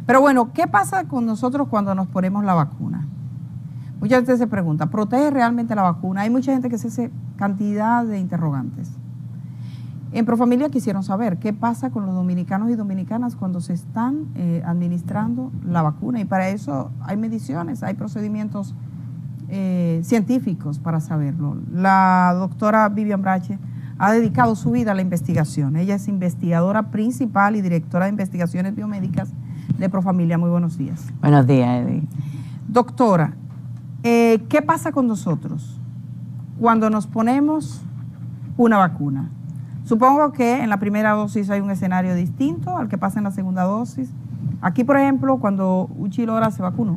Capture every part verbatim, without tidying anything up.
Pero bueno, ¿qué pasa con nosotros cuando nos ponemos la vacuna? Mucha gente se pregunta, ¿protege realmente la vacuna? Hay mucha gente que se hace cantidad de interrogantes. En Profamilia quisieron saber qué pasa con los dominicanos y dominicanas cuando se están eh, administrando la vacuna. Y para eso hay mediciones, hay procedimientos eh, científicos para saberlo. La doctora Vivian Brache ha dedicado su vida a la investigación. Ella es investigadora principal y directora de investigaciones biomédicas de Profamilia. Muy buenos días. Buenos días, Eddie. Doctora, eh, ¿qué pasa con nosotros cuando nos ponemos una vacuna? Supongo que en la primera dosis hay un escenario distinto al que pasa en la segunda dosis. Aquí, por ejemplo, cuando Uchi Lora se vacunó,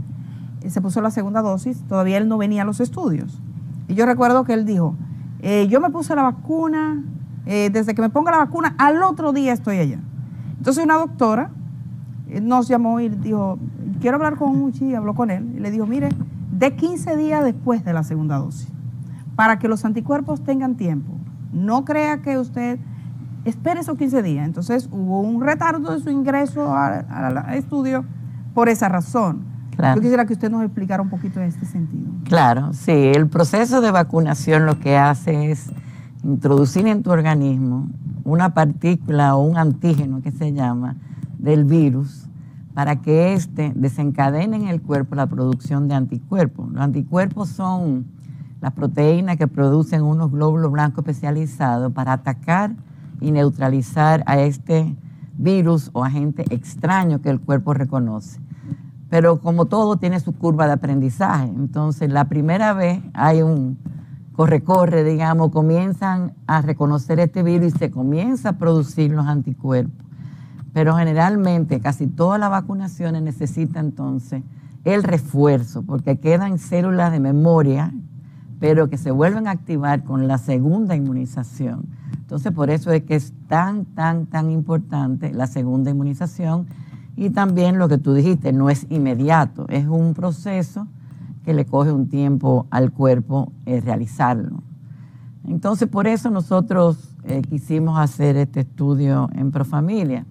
se puso la segunda dosis, todavía él no venía a los estudios. Y yo recuerdo que él dijo, eh, yo me puse la vacuna, eh, desde que me ponga la vacuna, al otro día estoy allá. Entonces una doctora eh, nos llamó y dijo, quiero hablar con Uchi, y habló con él, y le dijo, mire, de quince días después de la segunda dosis, para que los anticuerpos tengan tiempo. No crea que usted espere esos quince días. Entonces hubo un retardo de su ingreso al estudio por esa razón. Claro. Yo quisiera que usted nos explicara un poquito en este sentido. Claro, sí. El proceso de vacunación lo que hace es introducir en tu organismo una partícula o un antígeno que se llama del virus para que éste desencadene en el cuerpo la producción de anticuerpos. Los anticuerpos son las proteínas que producen unos glóbulos blancos especializados para atacar y neutralizar a este virus o agente extraño que el cuerpo reconoce. Pero como todo tiene su curva de aprendizaje, entonces la primera vez hay un corre-corre, digamos, comienzan a reconocer este virus y se comienza a producir los anticuerpos. Pero generalmente casi todas las vacunaciones necesitan entonces el refuerzo, porque quedan células de memoria pero que se vuelven a activar con la segunda inmunización. Entonces, por eso es que es tan, tan, tan importante la segunda inmunización y también lo que tú dijiste, no es inmediato, es un proceso que le coge un tiempo al cuerpo eh, realizarlo. Entonces, por eso nosotros eh, quisimos hacer este estudio en Profamilia.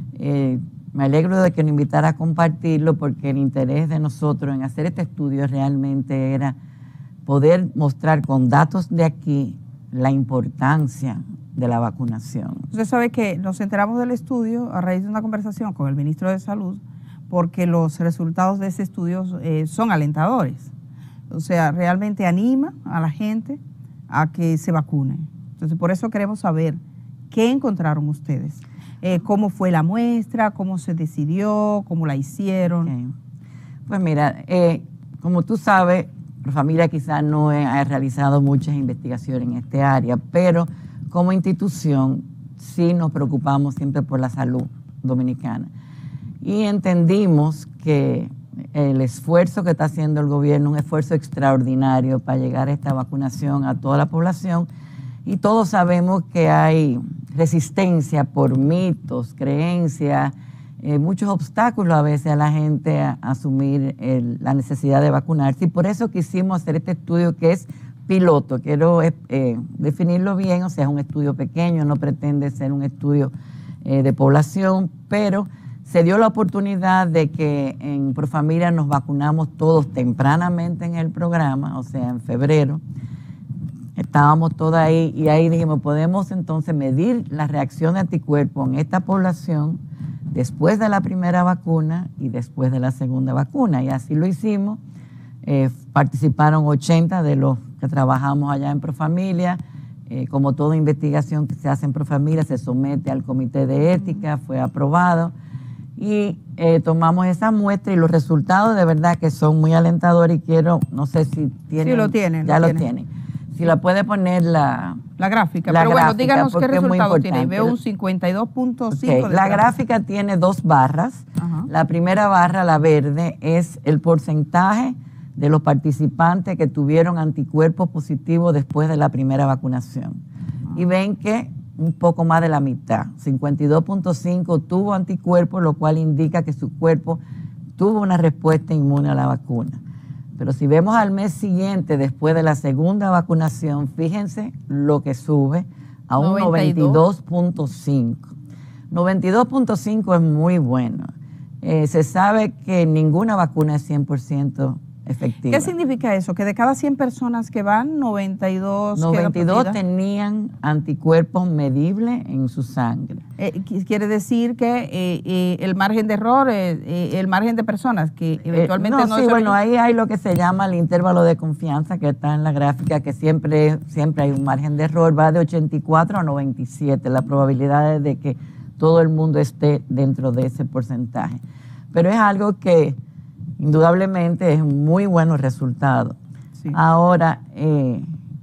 Eh, me alegro de que nos invitara a compartirlo porque el interés de nosotros en hacer este estudio realmente era poder mostrar con datos de aquí la importancia de la vacunación. Usted sabe que nos enteramos del estudio a raíz de una conversación con el ministro de Salud porque los resultados de ese estudio eh, son alentadores. O sea, realmente anima a la gente a que se vacune. Entonces, por eso queremos saber qué encontraron ustedes. Eh, ¿Cómo fue la muestra? ¿Cómo se decidió? ¿Cómo la hicieron? Okay. Pues mira, eh, como tú sabes, Profamilia quizás no ha realizado muchas investigaciones en este área, pero como institución sí nos preocupamos siempre por la salud dominicana. Y entendimos que el esfuerzo que está haciendo el gobierno, un esfuerzo extraordinario para llegar a esta vacunación a toda la población, y todos sabemos que hay resistencia por mitos, creencias, Eh, muchos obstáculos a veces a la gente a, a asumir el, la necesidad de vacunarse y por eso quisimos hacer este estudio que es piloto. Quiero eh, eh, definirlo bien, o sea, es un estudio pequeño, no pretende ser un estudio eh, de población, pero se dio la oportunidad de que en Profamilia nos vacunamos todos tempranamente en el programa, o sea, en febrero. Estábamos todos ahí y ahí dijimos, podemos entonces medir la reacción de anticuerpos en esta población después de la primera vacuna y después de la segunda vacuna. Y así lo hicimos. Eh, participaron ochenta de los que trabajamos allá en Profamilia. Eh, como toda investigación que se hace en Profamilia, se somete al comité de ética, fue aprobado. Y eh, tomamos esa muestra y los resultados de verdad que son muy alentadores y quiero, no sé si tienen. Sí, lo tienen. Ya lo lo tienen. tienen. Si la puede poner la... La gráfica, la pero gráfica, bueno, díganos qué resultado tiene. Veo un cincuenta y dos punto cinco. Okay. La gráfica tiene dos barras. Ajá. La primera barra, la verde, es el porcentaje de los participantes que tuvieron anticuerpos positivos después de la primera vacunación. Ajá. Y ven que un poco más de la mitad, cincuenta y dos punto cinco, tuvo anticuerpos, lo cual indica que su cuerpo tuvo una respuesta inmune a la vacuna. Pero si vemos al mes siguiente, después de la segunda vacunación, fíjense lo que sube a un noventa y dos punto cinco. noventa y dos punto cinco es muy bueno. Eh, se sabe que ninguna vacuna es cien por ciento efectiva. ¿Qué significa eso? Que de cada cien personas que van, noventa y dos noventa y dos tenían anticuerpos medibles en su sangre. Eh, quiere decir que eh, eh, el margen de error, eh, eh, el margen de personas que eventualmente eh, no... no, sí, bueno, ahí hay lo que se llama el intervalo de confianza que está en la gráfica, que siempre, siempre hay un margen de error, va de ochenta y cuatro a noventa y siete, la probabilidad de que todo el mundo esté dentro de ese porcentaje. Pero es algo que indudablemente es un muy buenos resultado. Sí. Ahora, eh,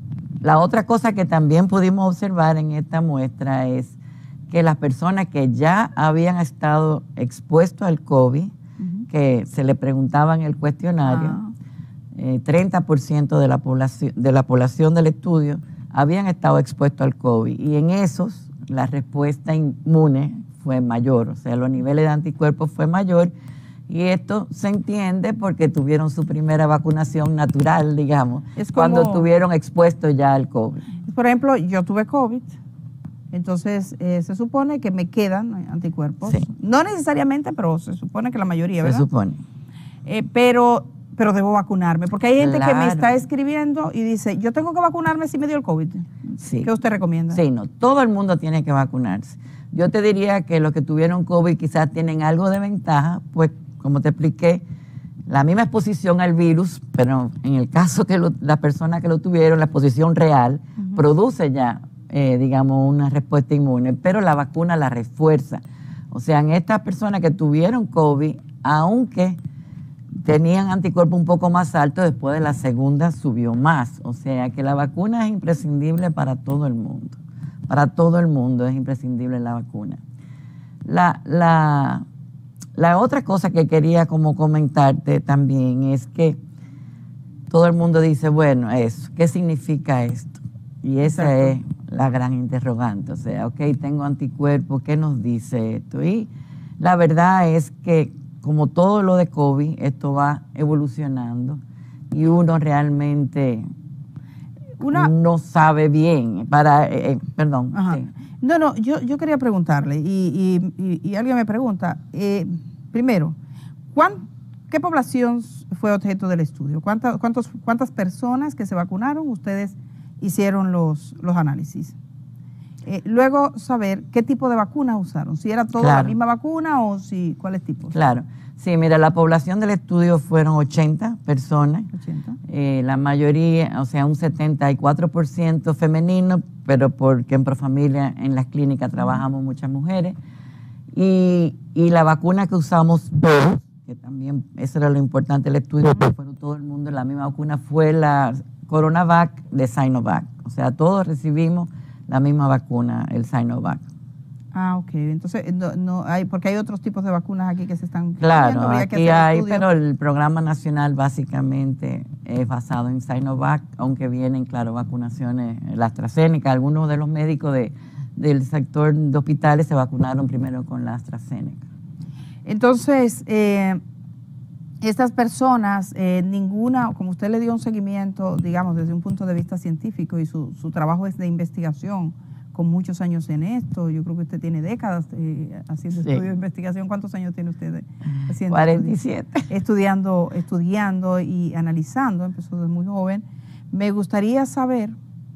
la otra cosa que también pudimos observar en esta muestra es que las personas que ya habían estado expuestos al COVID, uh-huh. que se le preguntaba en el cuestionario, ah. eh, treinta por ciento de la población, de la población del estudio habían estado expuestos al COVID, y en esos la respuesta inmune fue mayor, o sea, los niveles de anticuerpos fue mayor. Y esto se entiende porque tuvieron su primera vacunación natural, digamos, es como, cuando estuvieron expuestos ya al COVID. Por ejemplo, yo tuve COVID, entonces eh, se supone que me quedan anticuerpos. Sí. No necesariamente, pero se supone que la mayoría, ¿verdad? Se supone. Eh, pero, pero debo vacunarme, porque hay gente claro. que me está escribiendo y dice, yo tengo que vacunarme si me dio el COVID. Sí. ¿Qué usted recomienda? Sí, no, todo el mundo tiene que vacunarse. Yo te diría que los que tuvieron COVID quizás tienen algo de ventaja, pues como te expliqué, la misma exposición al virus, pero en el caso que lo, la persona que lo tuvieron, la exposición real, uh-huh. produce ya, eh, digamos, una respuesta inmune, pero la vacuna la refuerza. O sea, en estas personas que tuvieron COVID, aunque tenían anticuerpos un poco más altos, después de la segunda subió más. O sea, que la vacuna es imprescindible para todo el mundo. Para todo el mundo es imprescindible la vacuna. La... la La otra cosa que quería como comentarte también es que todo el mundo dice, bueno, eso, ¿qué significa esto? Y esa Exacto. es la gran interrogante. O sea, ok, tengo anticuerpos, ¿qué nos dice esto? Y la verdad es que, como todo lo de COVID, esto va evolucionando y uno realmente Una... no sabe bien. Para, eh, perdón. Sí. No, no, yo, yo quería preguntarle, y, y, y, y alguien me pregunta, eh, primero, ¿cuán, ¿qué población fue objeto del estudio? ¿Cuántas, cuántos, ¿Cuántas personas que se vacunaron ustedes hicieron los, los análisis? Eh, luego, saber qué tipo de vacuna usaron, si era toda claro. la misma vacuna o si cuáles tipos. Claro, sí, mira, la población del estudio fueron ochenta personas, ochenta. Eh, la mayoría, o sea, un setenta y cuatro por ciento femenino, pero porque en Profamilia, en las clínicas, trabajamos uh-huh. muchas mujeres, y, y la vacuna que usamos todos, que también eso era lo importante del estudio, uh-huh. que fueron todo el mundo la misma vacuna, fue la Coronavac de Sinovac, o sea, todos recibimos la misma vacuna, el Sinovac. Ah, ok. Entonces, no, no hay, porque hay otros tipos de vacunas aquí que se están... Claro, aquí hay, pero el programa nacional básicamente es basado en Sinovac, aunque vienen, claro, vacunaciones, la AstraZeneca. Algunos de los médicos de, del sector de hospitales se vacunaron primero con la AstraZeneca. Entonces, eh, estas personas, eh, ninguna, como usted le dio un seguimiento, digamos, desde un punto de vista científico y su, su trabajo es de investigación, con muchos años en esto, yo creo que usted tiene décadas eh, haciendo sí. estudios de investigación. ¿Cuántos años tiene usted haciendo cuarenta y siete. Estudios? Estudiando, estudiando y analizando, empezó desde muy joven. Me gustaría saber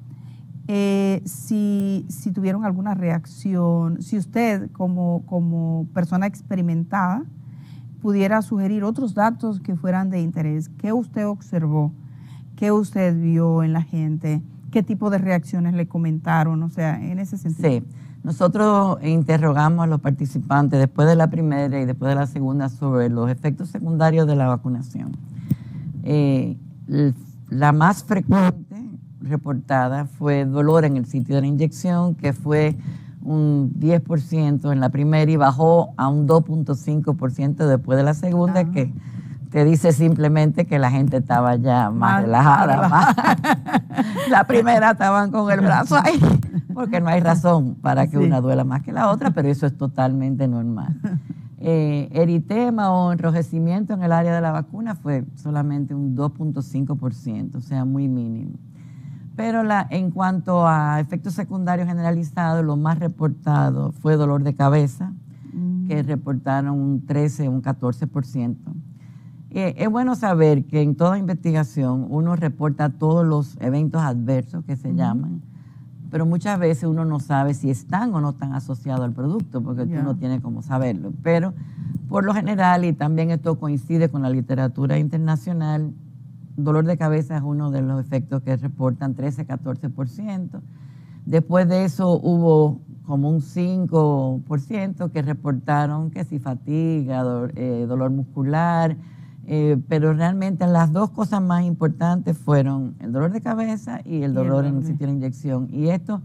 eh, si, si tuvieron alguna reacción, si usted como, como persona experimentada pudiera sugerir otros datos que fueran de interés. ¿Qué usted observó? ¿Qué usted vio en la gente? ¿Qué tipo de reacciones le comentaron? O sea, en ese sentido. Sí, nosotros interrogamos a los participantes después de la primera y después de la segunda sobre los efectos secundarios de la vacunación. Eh, la más frecuente reportada fue dolor en el sitio de la inyección, que fue un diez por ciento en la primera y bajó a un dos punto cinco por ciento después de la segunda, ah. que te dice simplemente que la gente estaba ya más, más relajada. relajada. Más. La primera estaban con el brazo ahí, porque no hay razón para que sí. una duela más que la otra, pero eso es totalmente normal. Eh, eritema o enrojecimiento en el área de la vacuna fue solamente un dos punto cinco por ciento, o sea, muy mínimo. Pero la, en cuanto a efectos secundarios generalizados, lo más reportado fue dolor de cabeza, mm. que reportaron un trece, un catorce por ciento. Eh, es bueno saber que en toda investigación uno reporta todos los eventos adversos que se mm. llaman, pero muchas veces uno no sabe si están o no están asociados al producto, porque yeah. tú no tienes cómo saberlo. Pero por lo general, y también esto coincide con la literatura internacional, dolor de cabeza es uno de los efectos que reportan trece, catorce por ciento. Después de eso hubo como un cinco por ciento que reportaron que sí fatiga, do, eh, dolor muscular, eh, pero realmente las dos cosas más importantes fueron el dolor de cabeza y el dolor en el sitio de la inyección. Y esto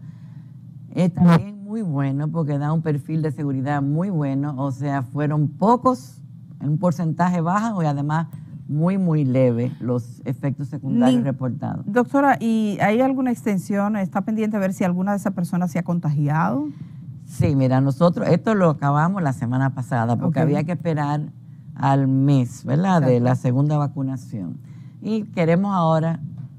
es también muy bueno porque da un perfil de seguridad muy bueno, o sea, fueron pocos, en un porcentaje bajo y además muy, muy leve los efectos secundarios Ni, reportados. Doctora, ¿y hay alguna extensión? ¿Está pendiente a ver si alguna de esas personas se ha contagiado? Sí, mira, nosotros esto lo acabamos la semana pasada porque okay. había que esperar al mes, ¿verdad? Exacto. De la segunda vacunación. Y queremos ahora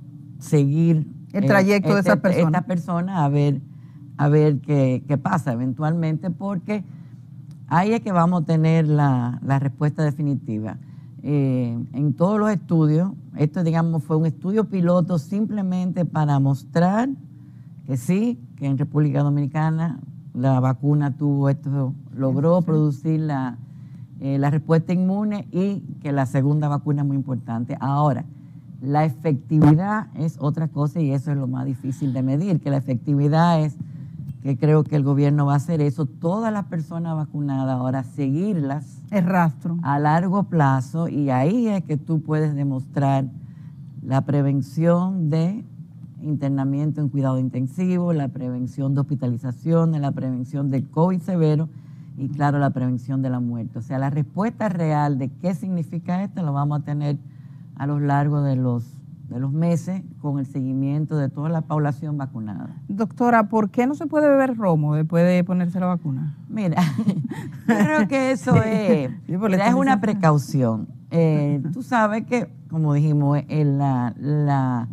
seguir el trayecto eh, de esas personas. Esta persona a ver, a ver qué, qué pasa eventualmente, porque ahí es que vamos a tener la, la respuesta definitiva. Eh, en todos los estudios, esto digamos fue un estudio piloto simplemente para mostrar que sí, que en República Dominicana la vacuna tuvo esto, logró sí. producir la, eh, la respuesta inmune y que la segunda vacuna es muy importante. Ahora, la efectividad es otra cosa y eso es lo más difícil de medir, que la efectividad es, que creo que el gobierno va a hacer eso, todas las personas vacunadas ahora seguirlas el rastro a largo plazo y ahí es que tú puedes demostrar la prevención de internamiento en cuidado intensivo, la prevención de hospitalizaciones, la prevención del COVID severo y claro, la prevención de la muerte. O sea, la respuesta real de qué significa esto lo vamos a tener a lo largo de los de los meses con el seguimiento de toda la población vacunada. Doctora, ¿por qué no se puede beber romo después de ponerse la vacuna? Mira, yo creo que eso es, sí, mira, es una precaución. Eh, tú sabes que, como dijimos, eh, la, la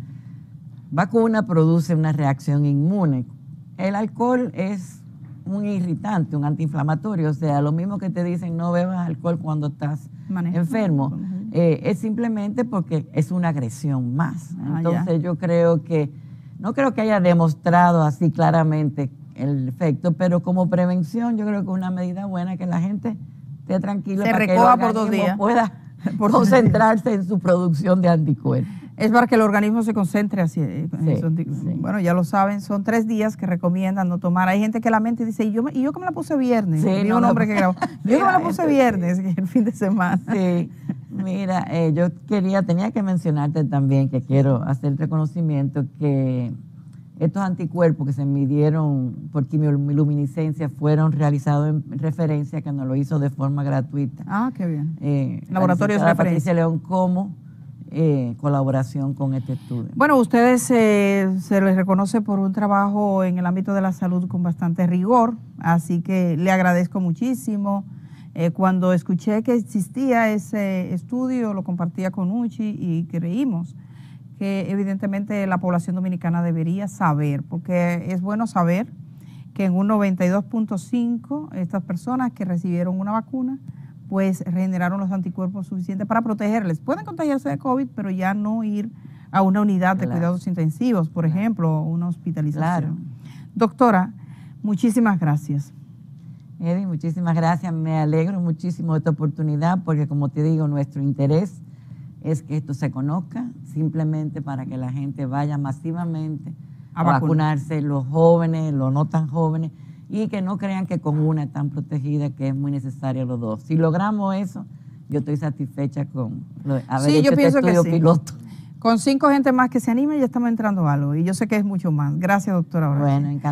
vacuna produce una reacción inmune. El alcohol es un irritante, un antiinflamatorio, o sea, lo mismo que te dicen no bebas alcohol cuando estás Manejo. enfermo. Eh, es simplemente porque es una agresión más. Entonces ah, yo creo que, no creo que haya demostrado así claramente el efecto, pero como prevención yo creo que es una medida buena que la gente esté tranquila se para que el por dos días. pueda por concentrarse en su producción de anticuerpos. Es para que el organismo se concentre así. En sí, eso. Sí. Bueno, ya lo saben, son tres días que recomiendan no tomar. Hay gente que la mente dice, ¿y yo, y yo que me la puse viernes? Sí, no, un hombre que grabó. Yo que me la puse viernes, sí. el fin de semana. Sí, mira, eh, yo quería, tenía que mencionarte también que quiero hacer el reconocimiento que estos anticuerpos que se midieron por quimioluminiscencia fueron realizados en referencia, que nos lo hizo de forma gratuita. Ah, qué bien. Eh, Laboratorios de referencia. Patricia León como eh, colaboración con este estudio. Bueno, ustedes eh, se les reconoce por un trabajo en el ámbito de la salud con bastante rigor, así que le agradezco muchísimo. Eh, cuando escuché que existía ese estudio, lo compartía con Uchi y creímos que evidentemente la población dominicana debería saber, porque es bueno saber que en un noventa y dos punto cinco estas personas que recibieron una vacuna pues generaron los anticuerpos suficientes para protegerles. Pueden contagiarse de COVID, pero ya no ir a una unidad de claro. cuidados intensivos, por claro. ejemplo, una hospitalización. Claro. Doctora, muchísimas gracias. Eddie, muchísimas gracias. Me alegro muchísimo de esta oportunidad porque, como te digo, nuestro interés es que esto se conozca simplemente para que la gente vaya masivamente a, a vacunarse, los jóvenes, los no tan jóvenes, y que no crean que con una están protegidas, que es muy necesario los dos. Si logramos eso, yo estoy satisfecha con haber sí, hecho yo pienso este estudio que sí. piloto. Con cinco gente más que se anime ya estamos entrando a algo, y yo sé que es mucho más. Gracias, doctora. Bueno, encantado.